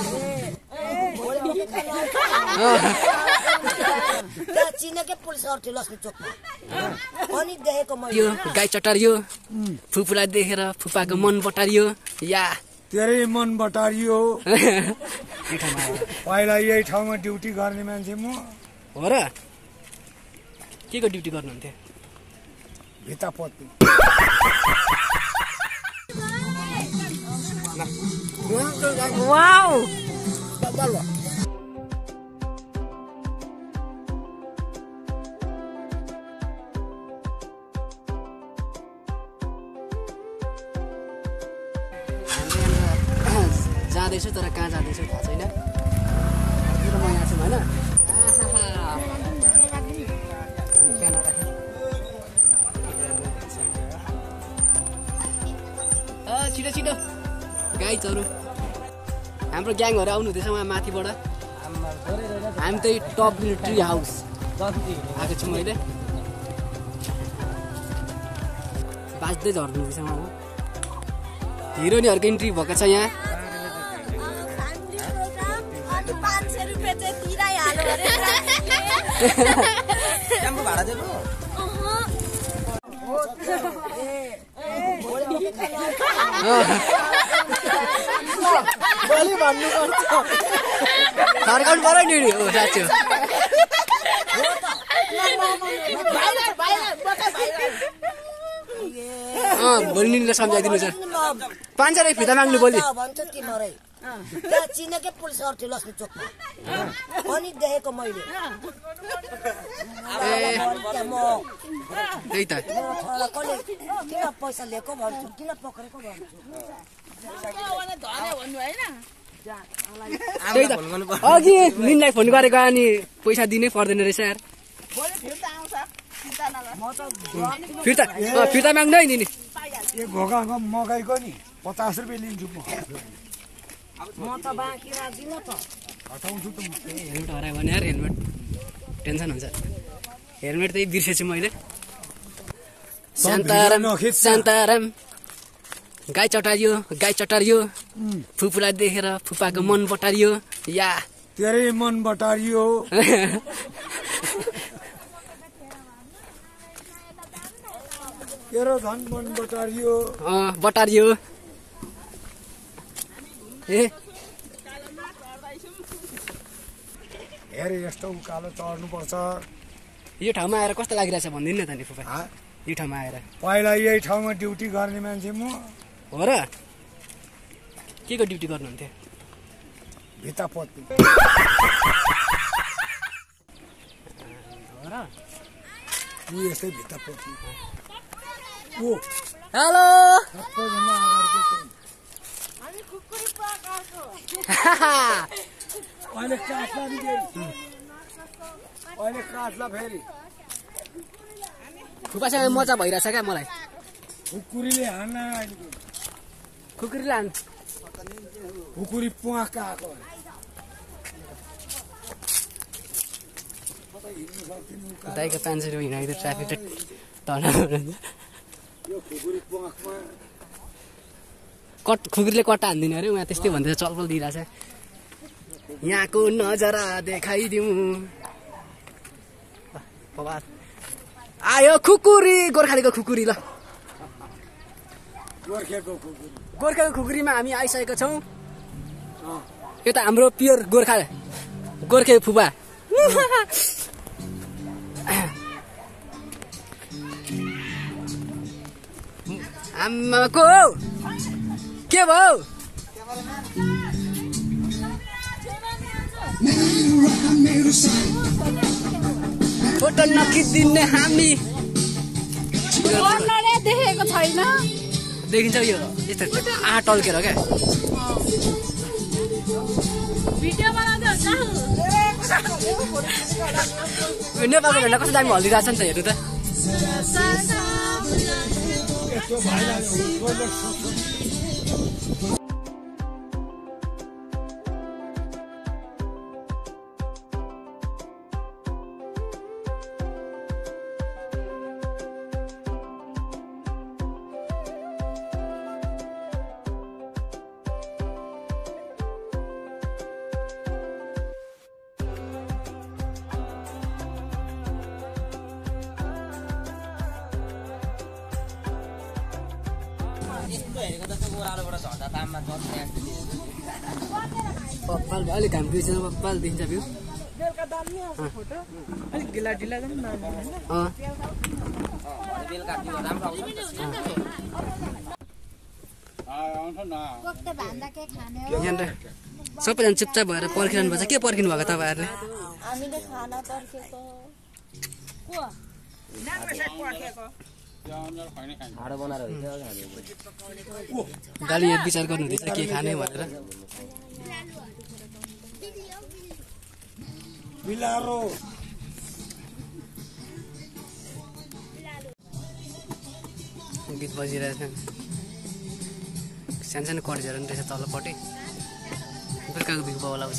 चिनेकै पुलिस गर्थ्यो लक्ष्मी चोकमा अनि देखेको मैले यो गाई चटारियो फुपूलाई देखेर फुपाको मन बटारियो या तेरै मन बटारियो पहिला यही ठाउँमा ड्युटी गर्ने मान्छे म हो र के को ड्युटी गर्नुहुन्थ्यो भित्ता पोत्नु वाउ जाँदैछु तर कहाँ जाँदैछु थाहा छैन म यहाँ छु होइन छिटो छिटो गाई चरु हाम्रो ग्याङहरू आउनु हुँदैछ उहाँ माथिबाट हामी त्यही टप ट्री हाउस आएको छु मैले बाँच्दै झर्नु हुँदैछ उहाँ हिरोनीहरूको इन्ट्री भएको छ यहाँ फर्काउनु पर्यो नि हो साँच्चो भोलि निले सम्झाइदिनु छ 500 फिर्ता माग्नु भोलि त्यहाँ चिनेकै पुलिस गर्थ्यो लक्ष्मी चोकमा अनि देखेको मैले त्यही त किन पैसा लिएको भन्छु किन पक्रेको भन्छु त्यही त अघि निनलाई फोन गरेको अनि पैसा दिनै पर्दैन रहेछ यार फिर्ता माग्नु है नि एक घोगाको मकैको नि 50 रुपियाँ लिन्छु म त बाँकी राख्दिन त हटाउँछु त म हेलमेट हरायो भने यार हेलमेट टेन्सन हुन्छ हेलमेट त्यही बिर्सेछु मैले शान्ताराम गाई चटारियो फुपूलाई देखेर फुपाको मन बटारियो या तेरै मन बटारियो तेरो धन मन बटारियो हेर यस्तो उकालो चढ्नुपर्छ यो ठाउँमा आएर कस्तो लागिरहेछ भनिदिनु न त नि फुपा यो ठाउँमा आएर पहिला यही ठाउँमा ड्युटी गर्ने मान्छे म हो र के को ड्युटी गर्नुहुन्थ्यो भित्ता पोत्नु हो र यो यस्तै भित्ता पोत्नु हेलो अहिले काट्ला फेरि फुपासँग मजा भइरहेछ क्या मलाई खुकुरीले हान्न खुकुरीले हान् खुकुरी पुवाका आएको दाइको 500 रुपियाँ हिँडाइदियो ट्राफिक खुकुरीले कट्टा हान्दिने अरे उहाँ त्यस्तै भन्दैछ चलपल दिइरहेछ यहाँको नजरा देखाइदिउँ आयो खुकुरी गोर्खालीको खुकुरी ल गोर्खाको खुकुरीमा हामी आइसकेका छौँ यो त हाम्रो प्योर गोर्खे फुपा आमाको के भयो फोटो नखिचिदिने हामी देखेको छैन देखिन्छ यो यस्तो टल्केर क्या नेपालको झन्डा कस्तो दामी हल्दिरहेछ नि त हेर्नु त पप्पाल अलिक हामी दुईजना पप्पाल देखिन्छ भ्यू बेलुका दामी आउँछ फोटो अलिक ढिला ढिला पनि मान्नु होइन यहाँनिर सबैजना चुपचाप भएर पर्खिरहनु पर्छ के पर्खिनु भएको तपाईँहरूले हामीले खाना पर्खेको गाली यहाँ विचार गर्नुहुँदैछ के खाने भनेर बिलारो गीत बजिरहेछ सानो सानो कर्जहरू पनि रहेछ तल्लोपट्टि बेलुकाको भ्यू बाउल आउँछ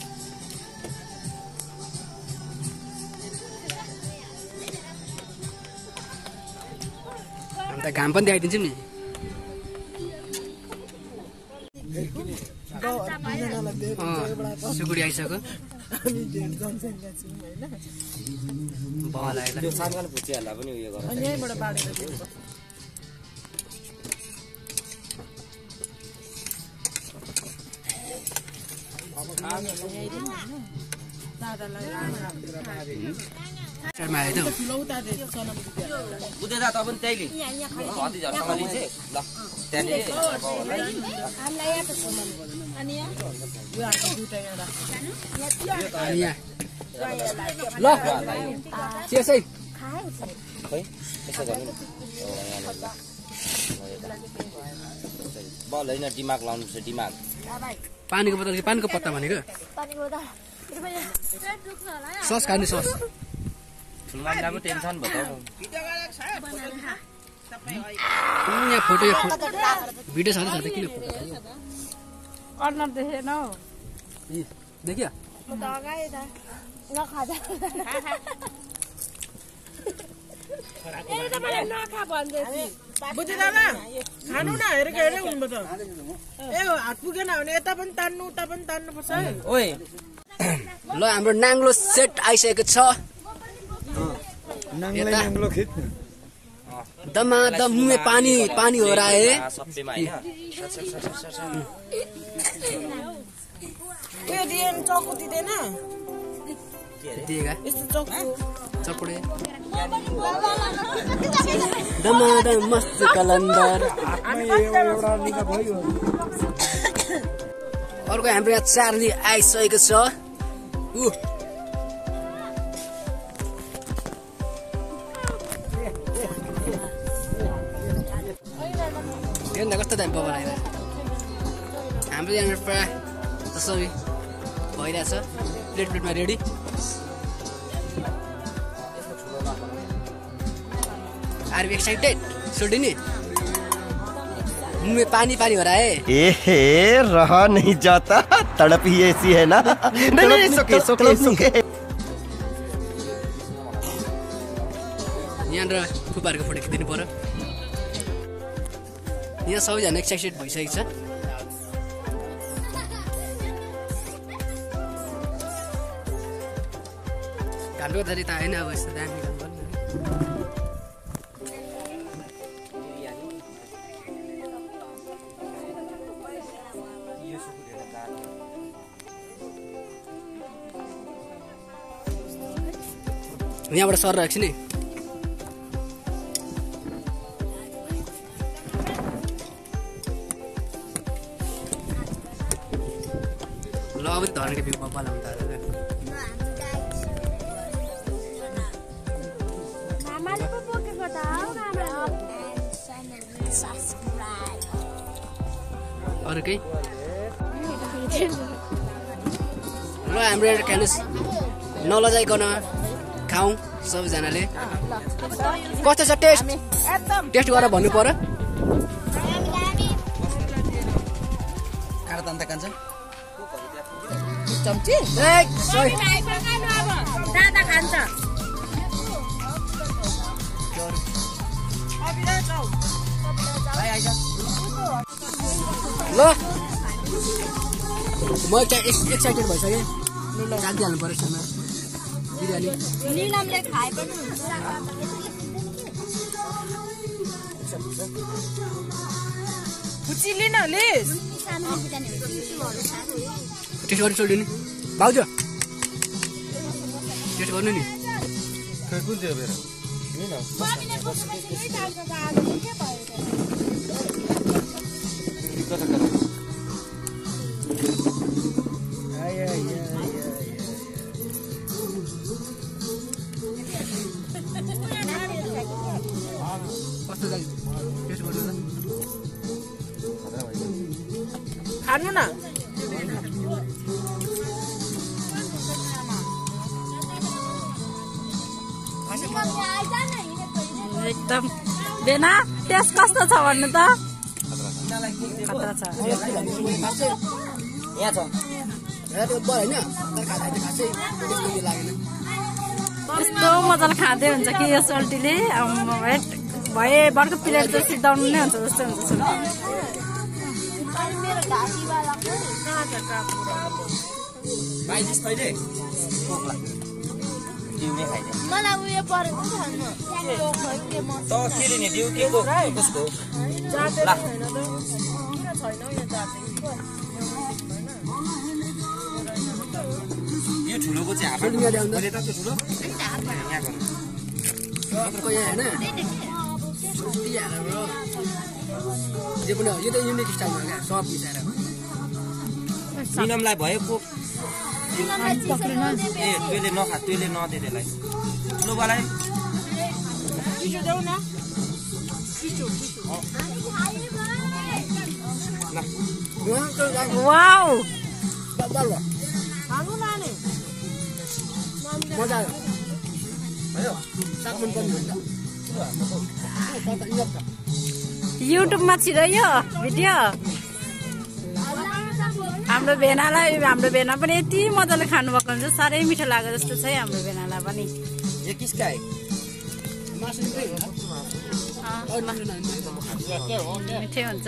अन्त घाम पनि देखाइदिन्छौँ नि सुकुडी आइसक्यो बल आएर उता त पनि त्यहीले हतिजहरूसँग लिन्छे ल त्यहाँनिर ल त्यसै खै यसो गर्नु बल होइन दिमाग लाउनु पर्छ दिमाग पानीको बोतल कि पानीको पत्ता भनेको सस खाने सस ठुलो टेन्सन भयो यहाँ फोटो भिडियो साथै साथै किन फोटो कर्नर देखेन हौ देखियो बुझ्यो दादा खानु न हेरेको हेरे हुनु त ए हात पुगेन भने यता पनि तान्नु उता पनि तान्नुपर्छ है ओए ल हाम्रो नाङ्लो सेट आइसकेको छ नाङ्लो खिच्नु दमादम मुहे पानी पानी हो रहा है सबैमा हैन त्यो दिएन चक्कु दिँदैन दिएगा यस्तो चक्कु चपुडे दमादम मस्त कलन्दर अर्को हाम्रो यहाँ चार्ली आइसकेको छ हेर्दा कस्तो दामी पवन आएर हाम्रो यहाँनिर प्रायः त्यसरी भइरहेछ प्लेटमा रेडी आर वी एक्साइटेड सोडिनी मुंह में पानी पानी हो रहा है एहे रहा नहीं जाता तड़प ही ऐसी है ना नहीं सुके यहाँनिर फुपाहरूको फोटो खिचिदिनु पर्यो यहाँ सबैजना एक्साइटेड भइसकेको छ घाटको धरी त होइन अब यस्तो दामी यहाँबाट सर राख्छु नि ल अब धर्नेको भ्यू बब्बा लाउनु थाल्यो अरू केही ल हाम्रो एउटा खानुहोस् नलजाइकन खाउँ सबैजनाले कस्तो छ टेस्ट टेस्ट गरेर भन्नु पर्यो काँडा तान्ता कान्छ चम्ची दादा खान्छ ल म एक्साइटेड भइसकेँ राखिदिइहाल्नु पर्यो खाना बिरयानी निलमले खाए पनि हुन्छ खुचिली न लिस टेस्ट गर्नु सोल्टिनी भाउजू टेस्ट गर्नु नि कुन चाहिँ मेरो कस्तो लाग्यो टेस्ट गर्नु त खानु न एकदम बेना टेस्ट कस्तो छ भन्नु त खतरा छ यहाँ छ त्यो बर हैन तर खाँदा चाहिँ खासै त्यस्तो उयो लागेन यस्तो मजाले खाँदै हुन्छ कि यो सोल्टीले भए बर्को प्लेट त सिद्धाउनु नै हुन्छ जस्तो हुन्छ सोल्टी खाइदिस् तैँले भोक लाग्यो दिउने खाइदियो मलाई उयो परेको छ नि त के लिने दिउ के को कसको यो ठुलोको चाहिँ हाफ मैले त त्यो ठुलो यहाँ गर्नु मात्रको यहाँ हैन सुटी हालेर जे पनि यो त युनिक स्टाइलमा क्या सब मिसाएर मिनमलाई भयो को ए त्यसले नखा त्यसले नदे त्यसलाई ठुलोवालाई वाउ मजा आयो साग मन पनि हुन्छ युट्युबमा छिरायो भिडियो हाम्रो भेना पनि यति मजाले खानुभएको हुन्छ साह्रै मिठो लाग्यो जस्तो छ है हाम्रो भेनालाई पनि यो किसका है मिठै हुन्छ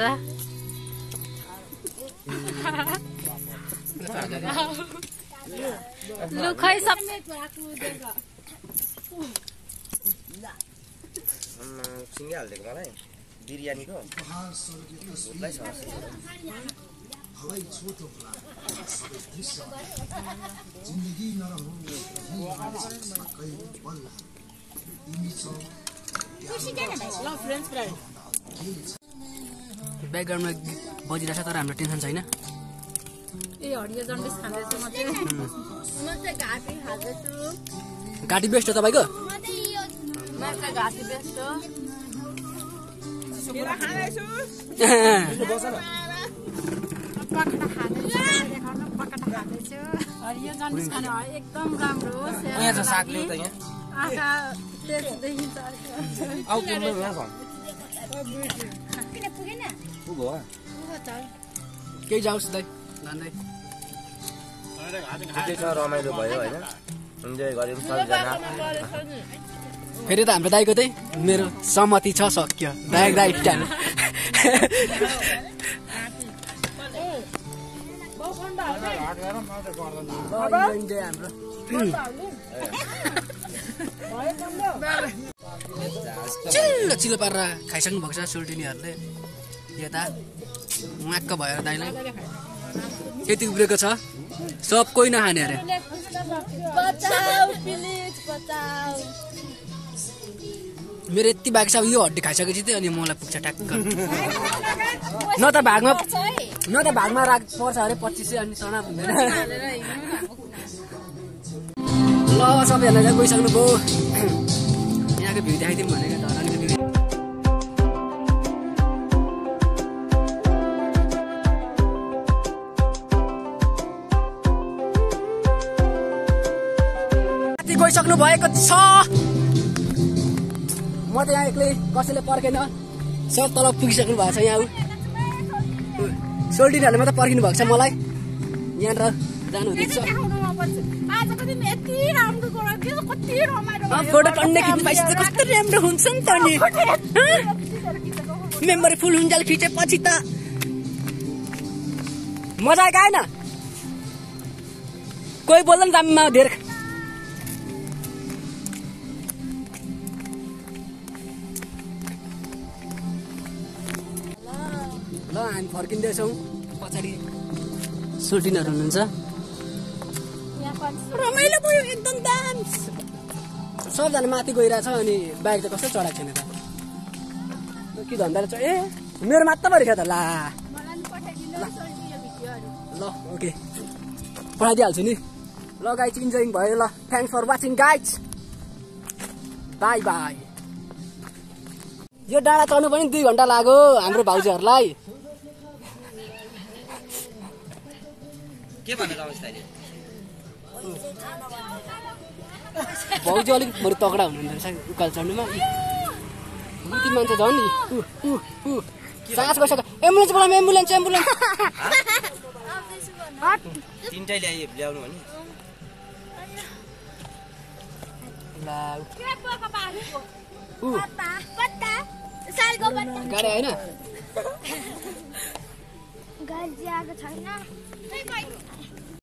लु खै सब सिङ्गे हालिदिएको मलाई बिरयानीको भुटलाई छ ब्याकग्राउन्डमा बजिरहेछ तर हाम्रो टेन्सन छैन ए हरियो जन्डिस खाँदैछु म चाहिँ घाटी खाँदैछु घाटी बेस्ट हो तपाईँको घाटी बेस्ट हो पकटा खाँदैछु हरियो जन्डिस खानु एकदम राम्रो हो यहाँ छ साग ल्याउ त यहाँ आँखा तेज देखिन्छ आउ किन्नु यहाँ छ पुग्यो केही जाओस् दाइ लाँदै ठिकै छ रमाइलो भयो होइन इन्जोय गऱ्यौँ सबैजना फेरि त हाम्रो दाइको चाहिँ मेरो सहमति छ सक्यो दाइ स्टाइल चिल्लो चिल्लो पारेर खाइसक्नु भएको छ सोल्टिनीहरूले यता वाक्क भएर दाइलाई यति उब्रेको छ सब कोही नखाने अरे मेरो यति बाँकी छ अब यो हड्डी खाइसकेपछि चाहिँ अनि मलाई पुग्छ ट्याक्क न त भागमा राख पर्छ अरे 2500 अनि सनाप हुँदैन ल सबैजना चाहिँ गइसक्नु भयो यहाँको भ्यू देखाइदिउँ भनेको धरानको भ्यू गइसक्नु भएको छ म त यहाँ एक्लै कसैले पर्खेन सब तल पुगिसक्नु भएको छ यहाँ सोल्टिनीहरूले मात्रै पर्खिनु भएको छ मलाई यहाँनिर जानु हुँदैछ फोटो टन्ने खिच्नु पाइन्छ कस्तो राम्रो हुन्छ नि त नि मेमोरी फुल हुन्जेल खिचेपछि त मजा आएको आएन कोही बोल्दैन दाममा धेर ल हामी फर्किँदैछौँ पछाडि सोल्टिनहरू हुनुहुन्छ रमाइलो भयो एकदम डान्स सबजना माथि गइरहेछ अनि बाइक त कस्तो चढाएको छैन त के धन्दाले छ ए मेरो मात्र परेको त ला ल ओके पठाइदिइहाल्छु नि ल गाइज इन्जोइङ भयो ल thanks for watching guys bye bye यो डाँडा चढ्नु पनि 2 घन्टा लाग्यो हाम्रो भाउजूहरूलाई के भन्नु तपाईँ अहिले भाउजू अलिक बरु तगडा हुनुहुँदो रहेछ उकालो चढ्नुमा बुद्धि मान्छे झन् नि सास बसेको एम्बुलेन्स बोलाउनु एम्बुलेन्स तिनटै ल्याउनु भने गाडी होइन गाडी आएको छैन